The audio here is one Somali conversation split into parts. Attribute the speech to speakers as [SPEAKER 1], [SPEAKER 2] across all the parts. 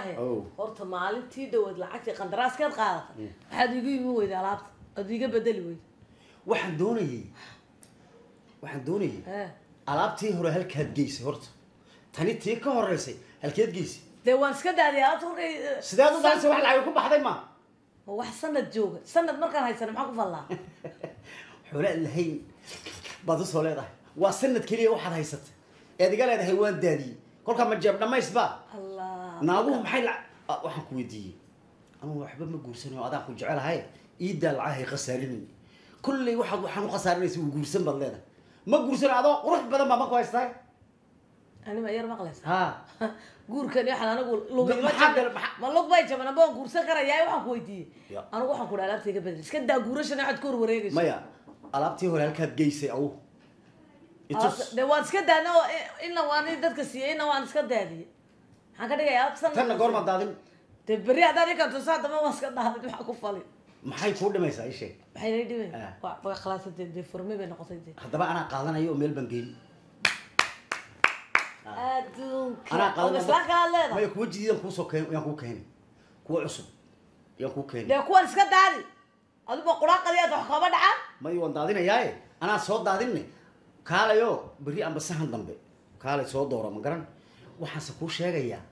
[SPEAKER 1] he horta maalintii dhawaad lacagtii qandaraaskeed qaadatay waxaad igu yimi weyda alaabta ad iga bedeli weyda
[SPEAKER 2] waxaan doonayay alaabtii hore halkaad geysay horta tani tii ka horeysay halkeed geysay
[SPEAKER 1] dee waan iska daadiyay alaabta markay
[SPEAKER 2] sideed u daadisay wax lacag ku baxday ma
[SPEAKER 1] wax sanad jooga sanad markaan haysana maxaa ku fallaa
[SPEAKER 2] xoolaad lahayn baad u soo leedahay waa sanad keliya waxaad haysatay eed iga leedahay waan daadiyey kolkaa ma jeeb dhamaysba
[SPEAKER 1] allah
[SPEAKER 2] naaguhu maxay waxaan ku weydiiyey anugu waxba ma guursanayo adaan ku jecelahay ii daalcahay khasaarinay kulley waxaan u khasaarinaysa uu guursan baad leedahay ma guursano adoo qurux badan baa ma ku haystaay
[SPEAKER 1] anima yar maqlaysa
[SPEAKER 2] ha
[SPEAKER 1] guurkan waxaan anigu ma lug bay jaban amba waan guursan karayaa waxaan ku weydiiyey anigu waxaan ku dhaha alaabtayga bedel iska daa guurashana waxaad ku horwareegayso
[SPEAKER 2] maya alaabtii hore halkaad geysay aw
[SPEAKER 1] dee waan iska daadna oo inna waan dadka siiyey inna waan iska daadiyey maxaan ka dhigayaa absan
[SPEAKER 2] tanna goorma daadin
[SPEAKER 1] dee berri haddaan ikanto saa dama waan iska daadin waxaa ku falin
[SPEAKER 2] maxay kuu dhimaysaa ii sheeg
[SPEAKER 1] maxay nay dhimay way khalaasatay dee furmi bay noqotay dee
[SPEAKER 2] haddaba anaa qaadanayo oo meel baan geyn
[SPEAKER 1] adduunka oo islaan kala leedahay
[SPEAKER 2] maya kuwa jadiidan kuusoo yaan kuu keenay kuwa cusub yaan kuu keenay
[SPEAKER 1] dee kuwan iska daadi adiba quraaqadiyaad wax kama dhacaan
[SPEAKER 2] maya waan daadinayaaye anaa soo daadinne kaalayo berri amba sahan dambe kaalay soo doora ma garan waxaan kuu sheegayaa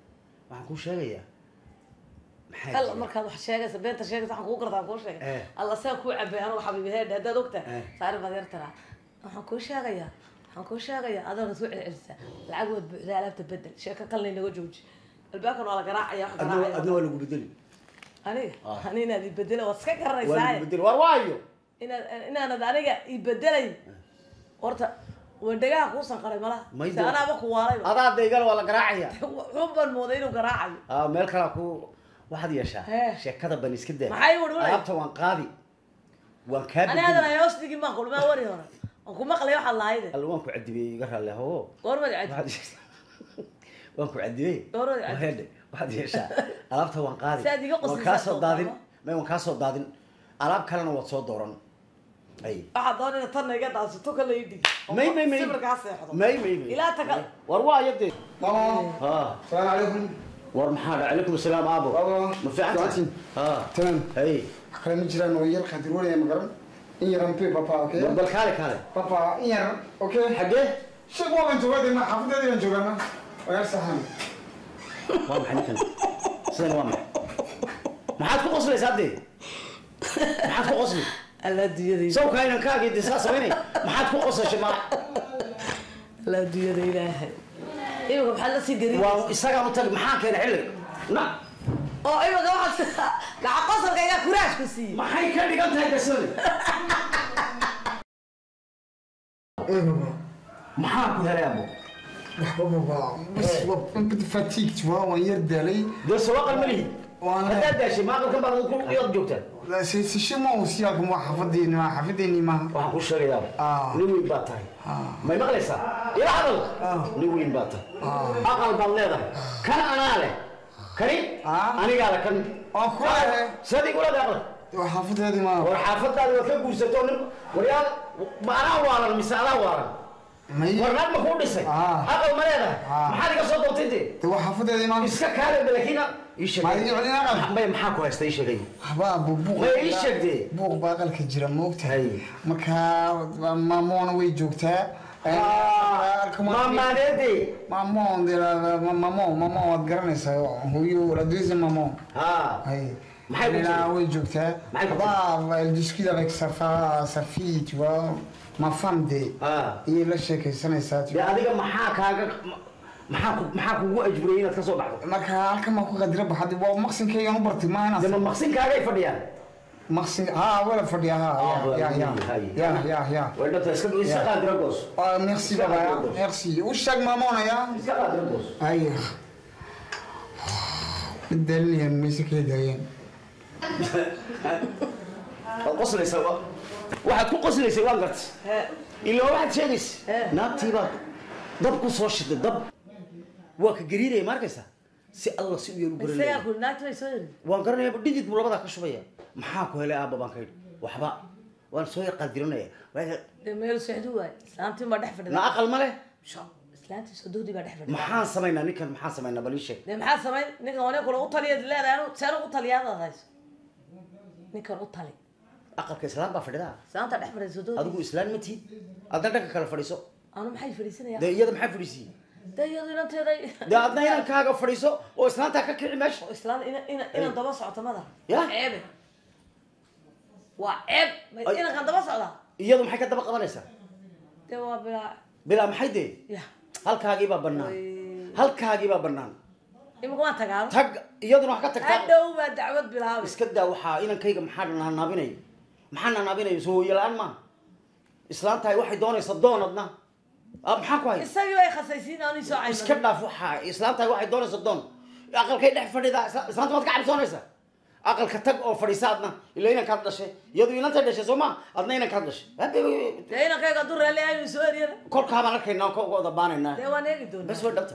[SPEAKER 1] alla markaad wax sheegaysa beenta sheegaysa waxaan kuu gartaa kuu sheegay alla saa kuu cabay anigu xabiibi heedhe haddaad ogtahay saari baad yar tiraa waxaan kuu sheegayaa adoona soo celcelisaa lacag waad buuxdaa alaabta bedel sheeko kalna inaga jooji albaabkan waa la garaacaya
[SPEAKER 2] adna waa lagu bedeli
[SPEAKER 1] ani inaad i bedela waad iska garanaysaa
[SPEAKER 2] war waayo
[SPEAKER 1] inaanad aniga i bedelayn horta wadhagaha kuusan qaray malaha se anaaba ku waalay
[SPEAKER 2] adaa deygana waa la garaacaya
[SPEAKER 1] wuxuu ban mooday inuu garaacayo
[SPEAKER 2] meel kalaa ku waxaad yeeshaa sheekada ban iska daa
[SPEAKER 1] maxay wadhulay
[SPEAKER 2] alaabta waan qaadi waan kaa
[SPEAKER 1] ani aadan ay hoos dhigin baan kulmaa wari hore waan ku maqlay waxaad lahayde
[SPEAKER 2] alla waan ku cadibiyey iga raalle hawo
[SPEAKER 1] goormad cadi
[SPEAKER 2] waan ku cadibiyey
[SPEAKER 1] goormad
[SPEAKER 2] waxaad yeeshaa alaabta waan qaadi
[SPEAKER 1] saad iga qoslaysaa
[SPEAKER 2] waan kaasoo daadin waan kaasoo daadin alaab kalena waad soo dooran
[SPEAKER 1] waxaad doonayna tanna iga dhaansato kala ii dhig sibirkaa seexdo ilaa taka
[SPEAKER 2] war waayo dee
[SPEAKER 3] السلام عليكم
[SPEAKER 2] ورمحان عليكم السلام ابو ما في عندك
[SPEAKER 3] تمام
[SPEAKER 2] اي
[SPEAKER 3] خلينا نجرا نويل خاطروني يا مقرن ان يرم بي بابا اوكي
[SPEAKER 2] بل خالك هذا
[SPEAKER 3] بابا ان يرم اوكي
[SPEAKER 2] حقه
[SPEAKER 3] شو والله انتوا غادي ما حافظتي انتوا جوغانا ويا سهل
[SPEAKER 2] واضح انك سنه واضح ما حد تقصلي صدق ما حد تقصلي
[SPEAKER 1] alla diyada
[SPEAKER 2] سو كاين كاغي دي ساسويني ما حد تقصش ما
[SPEAKER 1] alla diyada ilaahay iyaga maxaa la sii garin
[SPEAKER 2] waa isaga u tag maxaa keen xilli na
[SPEAKER 1] oo iyaga waxa gacan qosolka iga kuraash ku sii
[SPEAKER 2] maxay ka dhigan tahay gasol maxaa ku helay abo
[SPEAKER 3] بابا بس بدي فاتيك توا وين يردالي
[SPEAKER 2] ده سواق الملي
[SPEAKER 3] وانا
[SPEAKER 2] هذا داشي ما قلت بعد كل يوم جوتها
[SPEAKER 3] لا شي ما وصياك ما حفظيني ما
[SPEAKER 2] waxaan ku sheegayaa nin weyn baa tahay ma maqlaysaa ila hadal nin weyn baa tahay aqal baad leedahay kana anaa leh kani anigaa leh kan sadii gula aqal
[SPEAKER 3] حافظتي ما
[SPEAKER 2] war xaafadaada waa ka guursato nin waryaal ma anaa waalan mise adaa waalan warnaad ma kuu dhisay aqal ma leedahay maxaad iga soo doontay dee
[SPEAKER 3] حافظتي ما
[SPEAKER 2] iska kaale balaakiina
[SPEAKER 3] ما يعلن aqal
[SPEAKER 2] bay maxaa ku haystay sheegay
[SPEAKER 3] حباب بوق
[SPEAKER 2] ii sheegtay
[SPEAKER 3] بوق باقلka jira moogtahay marka maamoona way joogtaa
[SPEAKER 2] maamadeedi
[SPEAKER 3] maamo waad garanaysaa hooyo laduisa maamo maxay way joogtaa baba elle discute avec sa fille tu vois ma femme de iyo la sheekaysanaysaa
[SPEAKER 2] de adiga maxaa kaaga maxaa kugu ajburiyay inaad ka soo baxdo
[SPEAKER 3] marka halkan ma ku qadira baxad waa maqsinkayga u bartay ma inaad
[SPEAKER 2] de maqsinkaaga ay fadhiyaan
[SPEAKER 3] maqsin wala fadhiya ya
[SPEAKER 2] wala iska qadira goos
[SPEAKER 3] merci baba merci u shag mamona ya
[SPEAKER 2] iska qadira goos
[SPEAKER 3] ayo بدلني ميسك يدين
[SPEAKER 2] qoslaysa waxaad ku qoslaysa waan gartay ilaa waxaad sheegaysa naabtii baa dab ku soo shiday dab waa ka gariiraya ma arkaysaa si alla si u yeelu
[SPEAKER 1] isagaa ku naagta way soo yiri
[SPEAKER 2] waan garanayaa dhidid buu labadaa ka shubaya maxaa ku helay aabba baan ka yidhi waxba waan soo yar qadiranaya
[SPEAKER 1] meel seexdu waay saantii ma dhex fadhida
[SPEAKER 2] na aqal ma leh
[SPEAKER 1] islaantii sododii baa dhex fadhiya
[SPEAKER 2] maxaan samaynaa ninkan maxaan samaynaa bal ii sheeg
[SPEAKER 1] dee maxaa samayn ninkan waa nin kula u taliya leedahay anu seen ugu taliyaadaad hayso ninkan u tali
[SPEAKER 2] aqalka islaan baa fadhidaa
[SPEAKER 1] islaanta dhex fadhiya sododii
[SPEAKER 2] adigu islaan ma tiid adna dhanka kale fadhiiso
[SPEAKER 1] anu maxay fadhiisanayaan
[SPEAKER 2] dee iyada maxaa fadhiisiyey
[SPEAKER 1] dee iyadu inanteeda
[SPEAKER 2] dee adna inankaaga fadhiiso oo islaantaa ka kici meesha
[SPEAKER 1] oo islaan inan daba socto mada
[SPEAKER 2] Ya.
[SPEAKER 1] ceebe waa ceeb inankan daba socdaa
[SPEAKER 2] iyadu maxay ka daba qabanaysaa
[SPEAKER 1] dee waa bilaa
[SPEAKER 2] bilaa maxay dee
[SPEAKER 1] ya
[SPEAKER 2] halkaagiibaa bannaan halkaagiibaa bannaan
[SPEAKER 1] imika waan tagaano
[SPEAKER 2] tag iyaduna wax ka tagtaa
[SPEAKER 1] hadhow baa dacwad bilaabay
[SPEAKER 2] iska daa waxaa inankayga maxaa nanaabinayo maxaa nanaabinayo soo hooyo la-aan maaha islaantahay waxay doonaysa doonadna maxaa ku hay
[SPEAKER 1] isagii bay khasaysiin aanu soo cayno
[SPEAKER 2] iska dhaaf waxaa islaantahay waxay doonaysa doon aqalkay dhex fadhidaa islaanta maad ka cabsoonaysa aqalka tag oo fadhiisa adna ila inankaad dhashay iyadu inantay dhashay soo ma adna inankaad dhashay
[SPEAKER 1] dee inankayga hadduu raalli aynu soo eriyana
[SPEAKER 2] kolkaabaan arkaynaa oo ka wada baanaynaa
[SPEAKER 1] dee waan eegi doonaa
[SPEAKER 2] bas way dhabta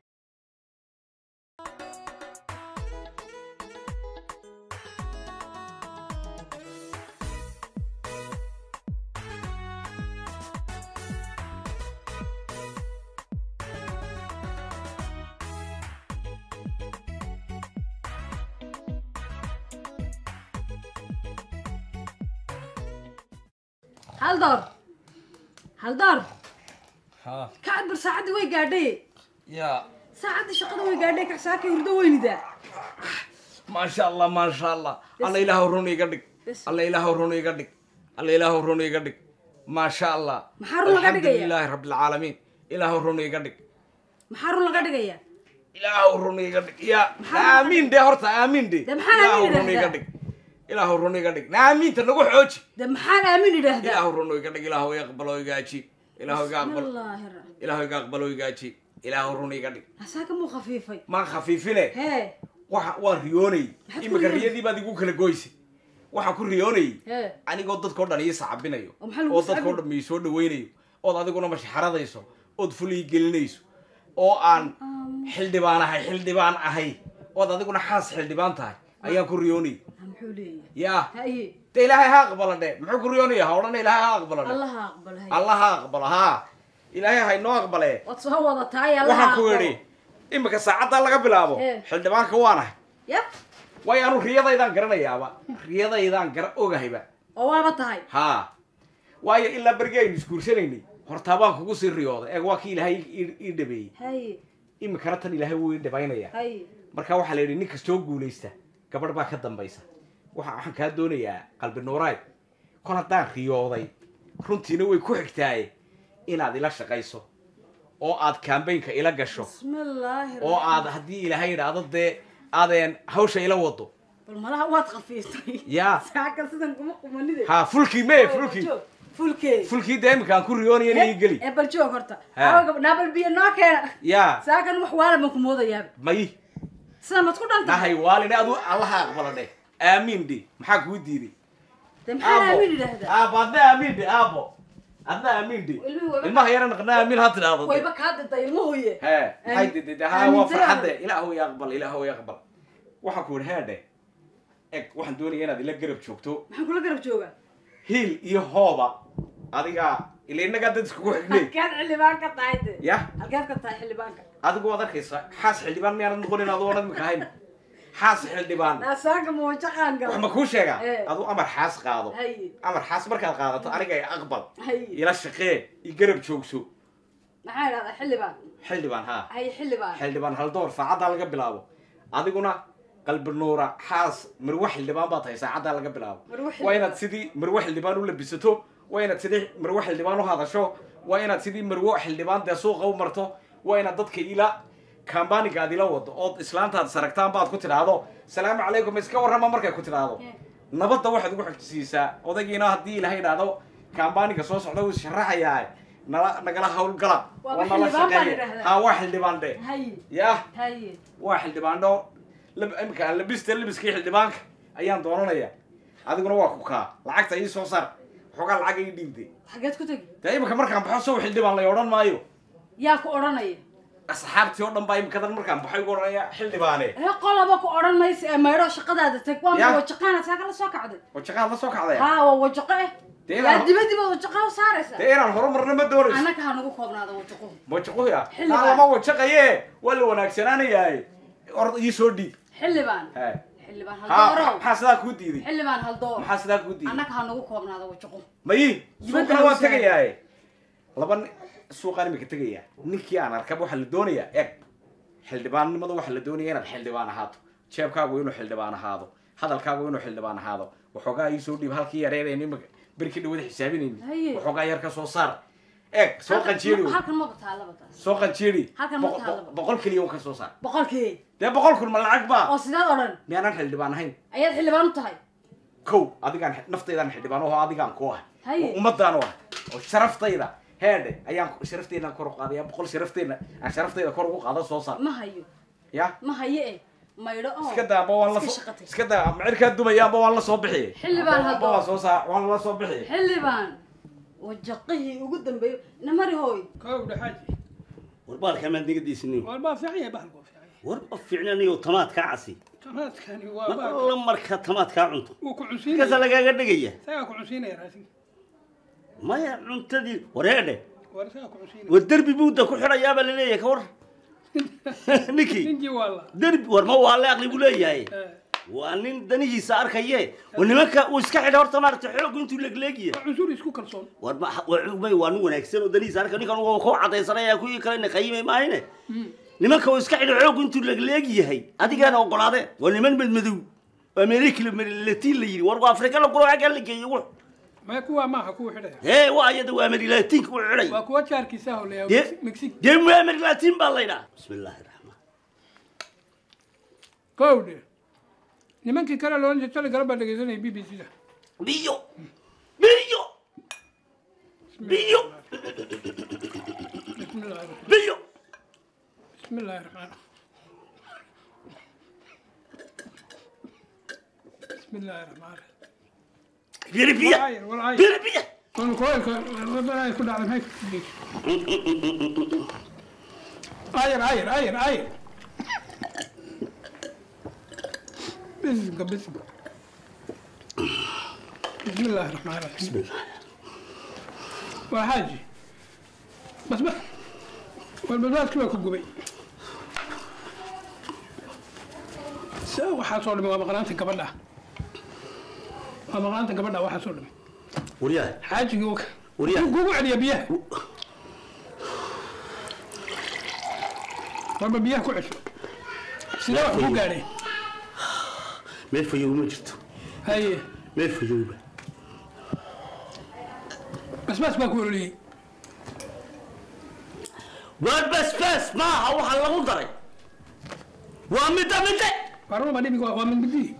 [SPEAKER 4] هل دار
[SPEAKER 5] ها
[SPEAKER 4] كعبر ساعدي وي قاعدي
[SPEAKER 5] يا
[SPEAKER 4] ساعدي شقده وي قاعدي كساكي يردو وين ذا
[SPEAKER 5] ما شاء الله ما شاء الله الله إله روني يقدك الله إله روني يقدك الله إله روني يقدك ما شاء الله
[SPEAKER 4] محارون
[SPEAKER 5] الحمد
[SPEAKER 4] لقدك يا
[SPEAKER 5] لله رب العالمين إله روني يقدك
[SPEAKER 4] محارون لقدك يا
[SPEAKER 5] إله روني يقدك يا آمين ده هرت آمين ده
[SPEAKER 4] ده محل آمين
[SPEAKER 5] إله روني
[SPEAKER 4] ده.
[SPEAKER 5] يقدك إله روني يقدك آمين تنقول حوج
[SPEAKER 4] ده محال امين ده
[SPEAKER 5] إله روني يقدك إله يقبل ويجاجي إله
[SPEAKER 4] بسم
[SPEAKER 5] يقبل
[SPEAKER 4] الله الرحمن
[SPEAKER 5] إله يقبل ويجاجي إله روني يقدك
[SPEAKER 4] هساك مو خفيفي
[SPEAKER 5] ما خفيفين
[SPEAKER 4] هي
[SPEAKER 5] waa riyoonay imika riyadii baad igu kala goysay waxaa ku riyoonay
[SPEAKER 4] Hee.
[SPEAKER 5] anigoo dadkoo dhan ii sacabinayo
[SPEAKER 4] Oo maxaa lagu
[SPEAKER 5] oo dadkoo
[SPEAKER 4] sacabin?
[SPEAKER 5] dhan ii soo dhawaynayo ood adiguna mashaxaradayso ood fulii gelinayso oo aan xildhibaan ahay ood adiguna xaas xildhibaan tahay ayaan ku riyoonay
[SPEAKER 4] محولي
[SPEAKER 5] yaa
[SPEAKER 4] هي
[SPEAKER 5] de ilaahay ha aqbala dhe muxuu ku riyoonaya ha odhan ilaahay ha aqbala dhe
[SPEAKER 4] الله اقبل هي
[SPEAKER 5] allah ha aqbalo haa ilaahay ha inoo aqbale
[SPEAKER 4] وتصور تاي الله
[SPEAKER 5] waxaan ku idhi imika saacaddaa laga bilaabo
[SPEAKER 4] Hee.
[SPEAKER 5] xildhibaanka waanahay
[SPEAKER 4] يا
[SPEAKER 5] waayo anu riyadaydaan garanayaaba riyadaydaan ogahayba
[SPEAKER 4] وابا تاي
[SPEAKER 5] haa waayo ilaa bergi aynu isguursanaynay hortaabaan kugu sii riyooday eeg waa kii ilaahay ii dhabeeyey
[SPEAKER 4] هي
[SPEAKER 5] imikana tan ilaahay wuu ii dhabaynaya
[SPEAKER 4] هي
[SPEAKER 5] marka waxaa la yidhi nin kastoo guulaysta gabadh baa ka dambaysa waxaan kaa doonayaa qalbi nuuraay kol haddaan riyooday runtiina way ku xigtaaye inaad ila shaqayso oo aad kambaynka ila gasho
[SPEAKER 4] بسم الله
[SPEAKER 5] oo aad haddii ilaahay idhaahdo dee aadeen hawsha ila wado
[SPEAKER 4] بالمرة واد خفيفتي
[SPEAKER 5] yaa
[SPEAKER 4] ساعة سيدان كما قمني
[SPEAKER 5] ها fulkii mee fulkii
[SPEAKER 4] فولكي
[SPEAKER 5] fulkii dee imika aan ku riyoonaya inay ii geli
[SPEAKER 4] بل جو كرتا
[SPEAKER 5] ها.
[SPEAKER 4] نابل بي نوكا
[SPEAKER 5] yaa
[SPEAKER 4] ساكن وحوالا من كمودا يا
[SPEAKER 5] may
[SPEAKER 4] سنة ما تكون انت
[SPEAKER 5] nahay waalina adu allaha aqbala dheh aamiin dhe maxaa kuu diiday
[SPEAKER 4] محل امين ده
[SPEAKER 5] aabo adna aamiin dhe aabo adna aamiin dhe ilmaha yara naqna aamiin ha tidhaahdo
[SPEAKER 4] ويبا كاد دايمو هي
[SPEAKER 5] hee maxay didida haa waa farxadde ilaahu yaqbal ilaahu yaqbal waxaan ku idhi heedhe eg waxaan doonaya inaad ila garab joogto
[SPEAKER 4] maxaan kula garab joogaa
[SPEAKER 5] hiil iyo hooba adiga ila innagaa dad iskugu xignay
[SPEAKER 4] halkaad xildhibaan ka tahay de
[SPEAKER 5] yah
[SPEAKER 4] halkaad ka tahay xildhibaanka
[SPEAKER 5] adigu waad arkaysa xaas xildhibaan miyaanad noqonin adu oonad mika ahayn xaas xildhibaan
[SPEAKER 4] naasaanka muujaqaan
[SPEAKER 5] wax
[SPEAKER 4] gala
[SPEAKER 5] ma kuu sheegaa
[SPEAKER 4] Ee.
[SPEAKER 5] adu amar xaas qaado
[SPEAKER 4] haye
[SPEAKER 5] amar xaas markaad qaadato aniga aqbal
[SPEAKER 4] haye
[SPEAKER 5] ila shaqee i garab joogso
[SPEAKER 4] maxaa idhahdaa xildhibaan
[SPEAKER 5] xildhibaan haa
[SPEAKER 4] haye xildhibaan
[SPEAKER 5] xildhibaan hal door saacaddaa laga bilaabo adiguna qalbi nuura xaas marwe xildhibaan baa tahay saacaddaa laga bilaabo
[SPEAKER 4] Marwe xildhibaan.
[SPEAKER 5] waa inaad sidii marwe xildhibaan u labisato waa inaad sidii marwe xildhibaan u hadasho waa inaad sidii marwe xildhibaan dee suuqa u marto waa inaad dadka ila kambaniga aad ila wado ood islaantaad saragtaan baad ku tidhaahdo salaamu calaykum iska warrama markay ku tidhaahdo nabadda waxaad ugu xigtisiisaa odaygiina haddii ilahay idhaahdo kambaniga soo socda wuu sharaxayaa nagala hawlgala
[SPEAKER 4] Waa
[SPEAKER 5] oo nala
[SPEAKER 4] xildhibaan baan
[SPEAKER 5] shaqeeya
[SPEAKER 4] idhaahdaa.
[SPEAKER 5] haa waa xildhibaan dhe
[SPEAKER 4] haye
[SPEAKER 5] yah
[SPEAKER 4] haye
[SPEAKER 5] waa xildhibaano imika aan labiskii xildhibaanka ayaan doonanaya adiguna waa ku kaa lacagta ii soo saar waxoogaa lacag ii dhiibde
[SPEAKER 4] xageed ku tegi
[SPEAKER 5] dee imika markaan baxo sow xildhibaan lay odhan maayo
[SPEAKER 4] yaa ku odhanaya
[SPEAKER 5] asxaabtii oo dhan baa imikadan markaan baxo igu odhanaya xildhibaane
[SPEAKER 4] qolaba ku odhan maysa ee maydho shaqadaada tag waa
[SPEAKER 5] Ya.
[SPEAKER 4] wajaqaana saaka la soo kacday
[SPEAKER 5] wajaqaad la soo kacdaya
[SPEAKER 4] haa waa wajaqo eh لا دبا وجقه وصاريسا
[SPEAKER 5] تيران هرمرنا ما دوريس
[SPEAKER 4] انا كان ugu koobnaado wajaqo
[SPEAKER 5] wajaqo ya lama wajaqaye wala wanaagsananayay orod ii soo dhiib
[SPEAKER 4] xilibaan hal dooro
[SPEAKER 5] xasada ku diiday
[SPEAKER 4] xilibaan hal dooro
[SPEAKER 5] xasada ku diiday
[SPEAKER 4] انا كان ugu koobnaado wajaqo
[SPEAKER 5] mayi suuqa waa tagayay laban suuqan ma ka tagaya ninkii aan arkab waxa la doonaya eeg xildhibaannimada waxa la doonaya inaad xildhibaan ahaato jeebkaagu inuu xildhibaan ahaado hadalkaagu inuu xildhibaan ahaado waxoogaa ii soo dhiib halkii yareeday nimka بركي دو وحي حسابين وحوغا يار كسو صار اك سو قنجيري
[SPEAKER 4] halkan ma bataalaba taas
[SPEAKER 5] سو قنجيري
[SPEAKER 4] halkan ma bataalaba
[SPEAKER 5] boqol kaliya ka soo saar
[SPEAKER 4] boqolkii
[SPEAKER 5] de boqol kun ma lacag ba
[SPEAKER 4] oo sidaad oran
[SPEAKER 5] miyaan xildhibaan ahayn
[SPEAKER 4] ayaad xildhibaan u tahay
[SPEAKER 5] kow adigaan naftaydan xildhibaan oo adigaan ku ah ummadaan oo sharaftayda heede ayaan sharaftayda kor u qaaday boqol sharaftayda aan sharaftayda kor ugu qaado soo saar
[SPEAKER 4] ma hayo
[SPEAKER 5] ya
[SPEAKER 4] ma hayo maydo oo
[SPEAKER 5] iska daa baan la iska daa macirka dumaya baan la soo bixiyay
[SPEAKER 4] xildhibaan hadoo
[SPEAKER 5] baan soo saar waan la soo bixiyay
[SPEAKER 4] xildhibaan wajaqihii ugu dambeeyo namari hooy
[SPEAKER 6] koow dhaxaji
[SPEAKER 2] warbaal kama digadiisni
[SPEAKER 6] warbaal fiican baan ku fiican
[SPEAKER 2] warba fiicnaniyo tamaad ka casi
[SPEAKER 6] tamaadkani waa baa
[SPEAKER 2] la marka tamaad ka cunto
[SPEAKER 6] uu ku cunsiinay
[SPEAKER 2] kaza lagaaga dhigaya
[SPEAKER 6] saga ku cunsiinay raasin
[SPEAKER 2] maya cuntadii wareede
[SPEAKER 6] war saga ku cunsiinay
[SPEAKER 2] wadarbi buuda ku xirayaa baa leeyahay ka war niki
[SPEAKER 6] ninji wala
[SPEAKER 2] darbi war ma waa la aqli buu leeyahay waa nin danihiisa arkaye nimanka uu iska xidhay horta maartay xoog intuu legleegiye
[SPEAKER 6] cunsur isku kalsoon
[SPEAKER 2] war waa nin wanaagsan oo danihiisa arka ninkan uu ku cadaysanaya ku kale qiimay maayne nimanka uu iska xidhay xoog intuu legleegiyahay adigana ogolaade waa niman madmadow America Latin la yiri war waa Afrika la qoro agal geeyo wax
[SPEAKER 6] ما كوا ما حكوا حدا
[SPEAKER 2] وايد وامري لاتين كو خري
[SPEAKER 6] وكوا شاركي سهل يا مكسيك
[SPEAKER 2] دي امري لاتين بالله بسم الله الرحمن
[SPEAKER 6] كود نمانكي كلا لون جتل غربا دغيسني بي بي سي
[SPEAKER 2] بيو
[SPEAKER 6] بسم الله الرحمن بسم الله الرحمن
[SPEAKER 2] بيربيا
[SPEAKER 6] كل ربنا يكون على هيك عاير بسم الله الرحمن الرحيم
[SPEAKER 2] بسم الله
[SPEAKER 6] وحاجي بس والبلاد كلها كقبي سو حصل ما مقنعت قبلها ما مقنعت قبلها وحصل
[SPEAKER 2] وريا
[SPEAKER 6] حاجي جوك
[SPEAKER 2] وريا
[SPEAKER 6] جوك على بيه طب بيه كل شيء سلا مو قاري
[SPEAKER 2] ما في يوم جرت
[SPEAKER 6] هاي
[SPEAKER 2] ما في يوم
[SPEAKER 6] بس بقول لي
[SPEAKER 2] بس ما هو حلا قدري ومتى
[SPEAKER 6] فارو ما دي ومن بدي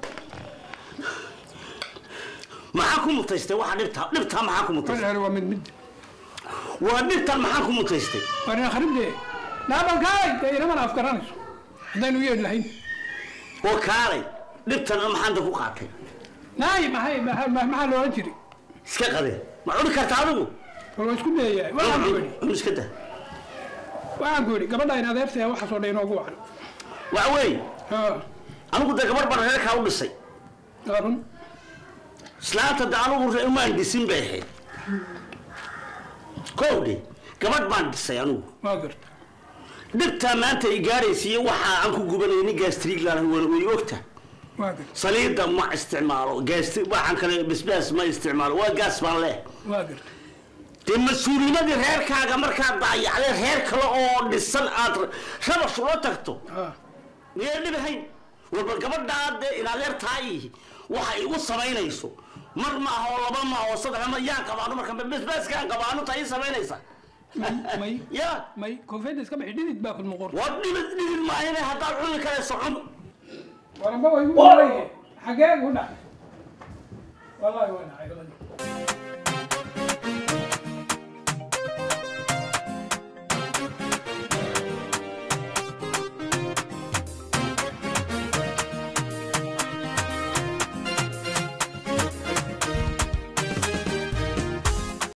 [SPEAKER 2] معاكم متيستي واحد نبتها معاكم متيستي
[SPEAKER 6] انا ومن بدي
[SPEAKER 2] ونبتها معاكم متيستي
[SPEAKER 6] انا خرب دي لا بنكاي انا ما افكرناش داينو يد لهين
[SPEAKER 2] وكاري نبتها ما عندك وقاتي
[SPEAKER 6] ناي ما هي ما لو اجري
[SPEAKER 2] اسكا قدي ما عود كرتا ادو
[SPEAKER 6] والله اسكو دياي waxaan goori
[SPEAKER 2] iska daa
[SPEAKER 6] waxaan goori gabadha in adeertay waxa soo dheeyno ugu wacan
[SPEAKER 2] waa weey
[SPEAKER 6] anigu
[SPEAKER 2] de gabar baan reerka u dhisay
[SPEAKER 6] arun
[SPEAKER 2] islaanta da anigu reemaan dhisin bay ahayd koodi gabadh baan dhisay anigu
[SPEAKER 6] waa garta
[SPEAKER 2] dhibta maanta ay gaaraysiin waxa aan ku gubanay ni gastric la way ogta
[SPEAKER 6] waa garta
[SPEAKER 2] saliida ma isticmaalo gastric waxaan kale bisbaas ma isticmaalo waa gas baan leh
[SPEAKER 6] waa garta
[SPEAKER 2] de mas'uuliyadda reerkaaga markaa daayacday reer kale oo dhisan aad rabash uga tagto miyay dhibahayn walba gabadhaade inaad leertahay waxa igu samaynayso mar ma aha oo laba ma oo saddex ma yaan qabaano marka basbaaskaan qabaano tay samaynaysa
[SPEAKER 6] ya may confidence kama xididid baa kun muqor
[SPEAKER 2] waa dhibid ma ayna hadaa cuni kale socon
[SPEAKER 6] waramba way ugu wareeyay xagee ugu dhac wallahi waa dhacay